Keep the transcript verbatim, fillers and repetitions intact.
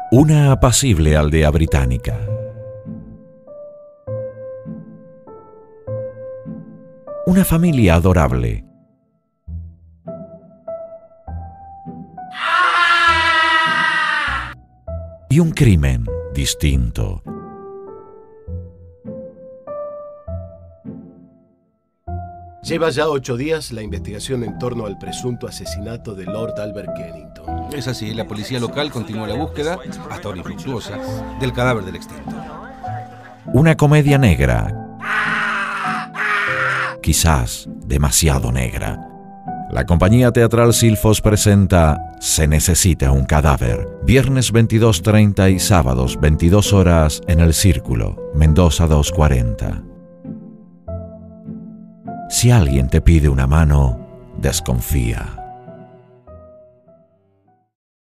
Una apacible aldea británica. Una familia adorable. Y un crimen distinto. Lleva ya ocho días la investigación en torno al presunto asesinato de Lord Albert Kennington. Es así, la policía local continúa la búsqueda, hasta ahora infructuosa, del cadáver del extinto. Una comedia negra. Quizás demasiado negra. La compañía teatral Silfos presenta Se necesita un cadáver. Viernes veintidós treinta y sábados veintidós horas en El Círculo, Mendoza doscientos cuarenta. Si alguien te pide una mano, desconfía.